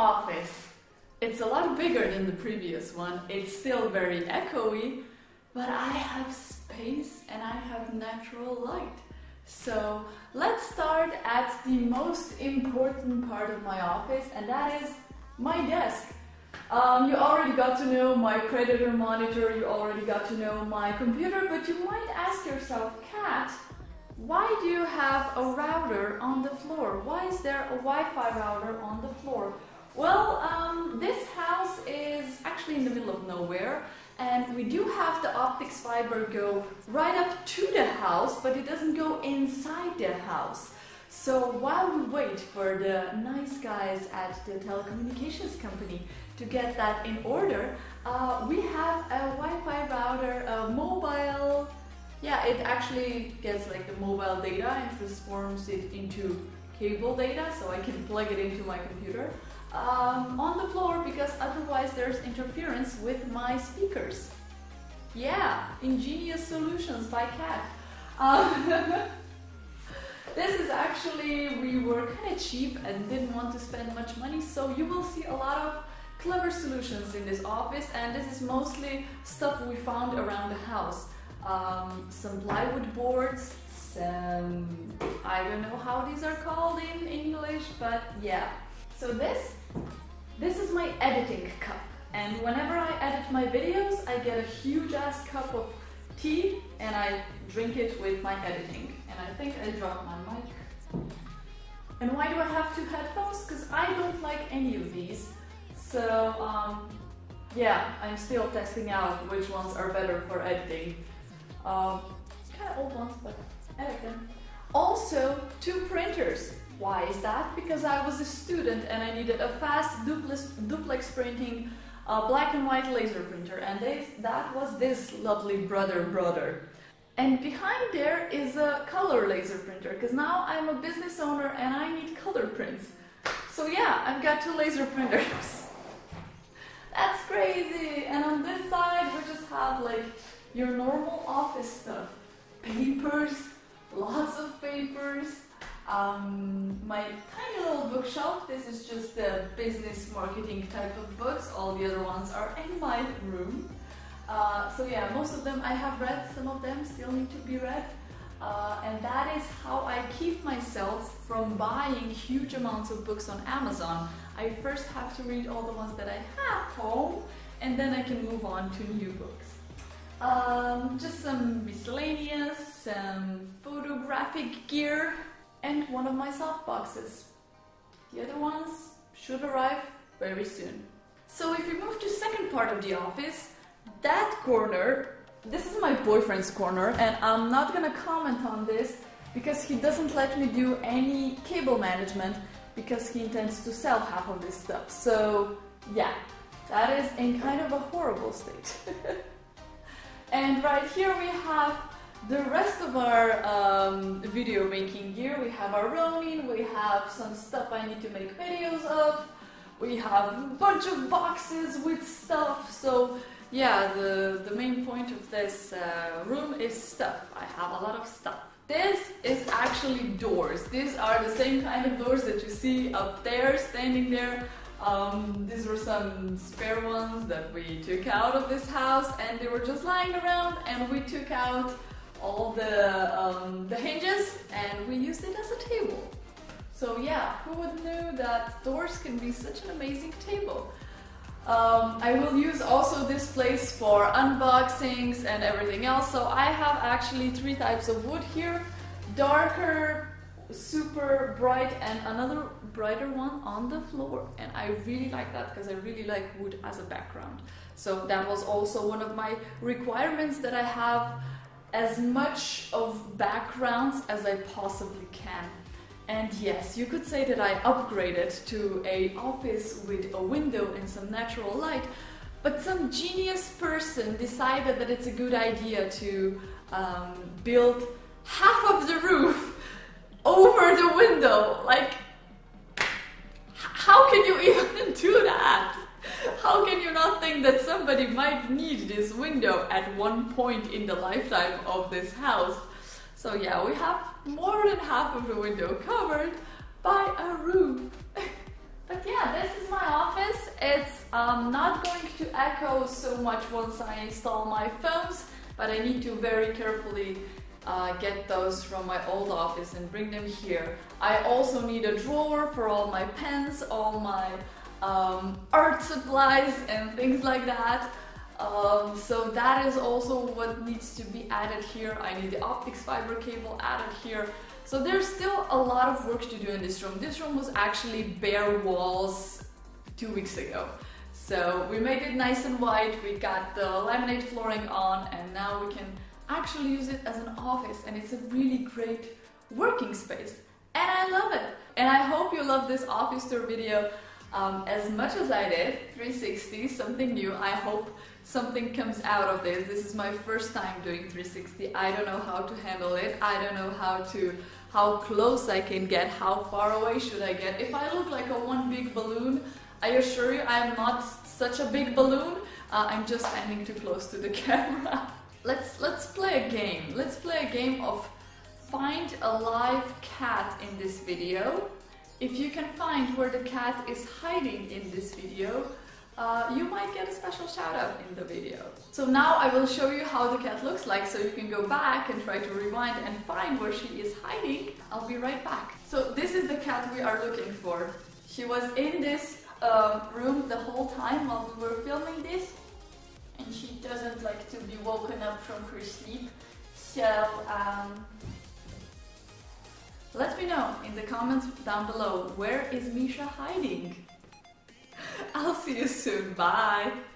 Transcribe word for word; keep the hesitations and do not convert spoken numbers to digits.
office. It's a lot bigger than the previous one. It's still very echoey, but I have space and I have natural light. So let's start at the most important part of my office, and that is my desk. Um, you already got to know my Predator monitor, you already got to know my computer, but you might ask yourself, Kat, why do you have a router on the floor? Why is there a Wi-Fi router on the floor? Well, um, this house is actually in the middle of nowhere, and we do have the optics fiber go right up to the house, but it doesn't go inside the house. So while we wait for the nice guys at the telecommunications company to get that in order, uh, we have a Wi-Fi router, a mobile, yeah, it actually gets like the mobile data and transforms it into cable data, so I can plug it into my computer. Um, on the floor, because otherwise there's interference with my speakers. Yeah, ingenious solutions by Kat. Um, this is actually, we were kind of cheap and didn't want to spend much money, so you will see a lot of clever solutions in this office, and this is mostly stuff we found around the house. Um, some plywood boards, some, I don't know how these are called in English, but yeah. So this, this is my editing cup, and whenever I edit my videos, I get a huge ass cup of tea and I drink it with my editing. And I think I dropped my mic. And why do I have two headphones? Because I don't like any of these. So um, yeah, I'm still testing out which ones are better for editing. Um, kind of old ones, but I like them. Also, two printers. Why is that? Because I was a student and I needed a fast duplex, duplex printing uh, black and white laser printer, and they, that was this lovely brother brother. And behind there is a color laser printer, because now I'm a business owner and I need color prints. So yeah, I've got two laser printers. That's crazy! And on this side we just have like your normal office stuff. Papers, lots of papers. Um, my tiny little bookshelf, this is just the business marketing type of books, all the other ones are in my room. Uh, so yeah, most of them I have read, some of them still need to be read. Uh, and that is how I keep myself from buying huge amounts of books on Amazon. I first have to read all the ones that I have home, and then I can move on to new books. Um, just some miscellaneous, some photographic gear, and one of my soft boxes. The other ones should arrive very soon. So if we move to the second part of the office, that corner, this is my boyfriend's corner, and I'm not gonna comment on this because he doesn't let me do any cable management because he intends to sell half of this stuff. So yeah, that is in kind of a horrible state. And right here we have the rest of our um, video making gear. We have our Ronin, we have some stuff I need to make videos of, we have a bunch of boxes with stuff. So yeah, the, the main point of this uh, room is stuff. I have a lot of stuff. This is actually doors. These are the same kind of doors that you see up there, standing there. Um, these were some spare ones that we took out of this house, and they were just lying around, and we took out all the, um, the hinges and we used it as a table. So yeah, who would know that doors can be such an amazing table? Um, I will use also this place for unboxings and everything else. So I have actually three types of wood here. Darker, super bright, and another brighter one on the floor. And I really like that because I really like wood as a background. So that was also one of my requirements, that I have as much of backgrounds as I possibly can. And yes, you could say that I upgraded to an office with a window and some natural light, but some genius person decided that it's a good idea to um, build half of the roof over the window. Like, how can you even do that? How can you not think that somebody might need this window at one point in the lifetime of this house? So yeah, we have more than half of the window covered by a roof. But yeah, this is my office. It's um, not going to echo so much once I install my phones, but I need to very carefully uh, get those from my old office and bring them here. I also need a drawer for all my pens, all my um, art supplies and things like that. Um, so that is also what needs to be added here. I need the optics fiber cable added here. So there's still a lot of work to do in this room. This room was actually bare walls two weeks ago. So we made it nice and white, we got the laminate flooring on, and now we can actually use it as an office, and it's a really great working space. And I love it. And I hope you love this office tour video um, as much as I did. three sixty, something new. I hope something comes out of this. This is my first time doing three sixty. I don't know how to handle it. I don't know how to, how close I can get, how far away should I get. If I look like a one big balloon, I assure you I'm not such a big balloon. Uh, I'm just standing too close to the camera. Let's, let's play a game. Let's play a game of find a live cat in this video. If you can find where the cat is hiding in this video, Uh, you might get a special shout out in the video. So now I will show you how the cat looks like, so you can go back and try to rewind and find where she is hiding. I'll be right back. So this is the cat we are looking for. She was in this uh, room the whole time while we were filming this, and she doesn't like to be woken up from her sleep. So um, let me know in the comments down below, where is Misha hiding? I'll see you soon. Bye!